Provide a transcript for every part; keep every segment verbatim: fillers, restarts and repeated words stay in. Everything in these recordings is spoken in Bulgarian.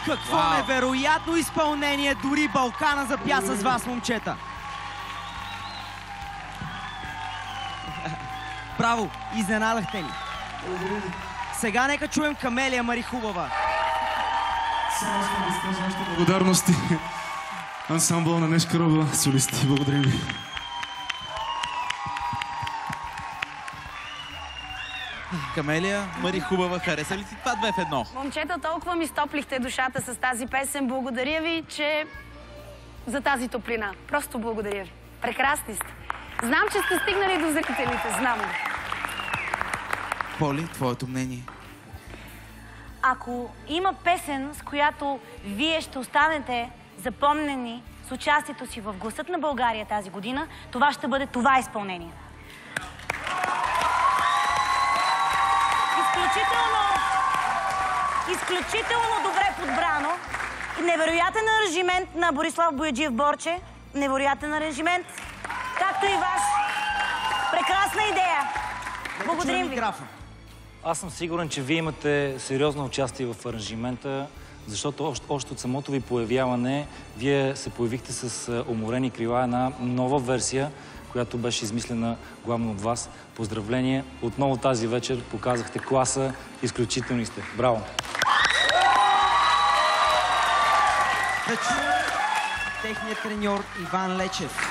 Какво Вау. невероятно изпълнение! Дори Балкана запя с вас, момчета! Браво! Изненадахте ни! Сега нека чуем Камелия Марихубава. Само искам да изкажа още благодарности. Ансамбъл на Нешка Роба, солисти. Благодарим ви. Камелия Марихубава, хареса ли ти това две в едно? Момчета, толкова ми стоплихте душата с тази песен. Благодаря ви, че за тази топлина. Просто благодаря ви. Прекрасни сте. Знам, че сте стигнали до зрителите. Знам. Поли, твоето мнение? Ако има песен, с която вие ще останете запомнени с участието си в Гласът на България тази година, това ще бъде това изпълнение. Изключително, изключително добре подбрано. Невероятен аранжимент на Борислав Бояджиев Борче. Невероятен аранжимент. Както и ваш. Прекрасна идея. Благодарим ви. Аз съм сигурен, че вие имате сериозно участие в аранжимента, защото още, още от самото ви появяване вие се появихте с уморени крила, една нова версия, която беше измислена главно от вас. Поздравление! Отново тази вечер показахте класа. Изключителни сте. Браво! Да чуем техният треньор Иван Лечев.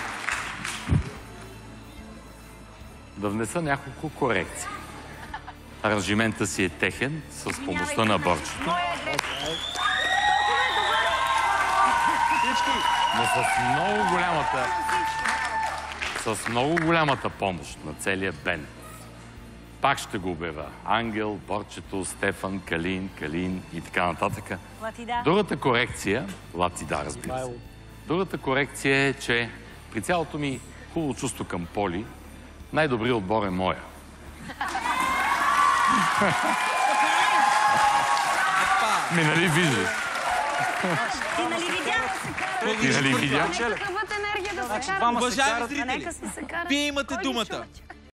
Да внеса няколко корекции. Аранжимента си е техен с помощта на Борчето. Но с много голямата с много голямата помощ на целия бенд. Пак ще го обявя. Ангел, Борчето, Стефан, Калин, Калин и така нататък. Латида. Другата корекция, Латида, разбира се. Другата корекция е, че при цялото ми хубаво чувство към Поли, най-добрият отбор е моя. Ми, нали виждаш? Ти нали видя? Ти нали видя? Нека хъват енергия да се карат. Уважаеми зрители, вие имате думата.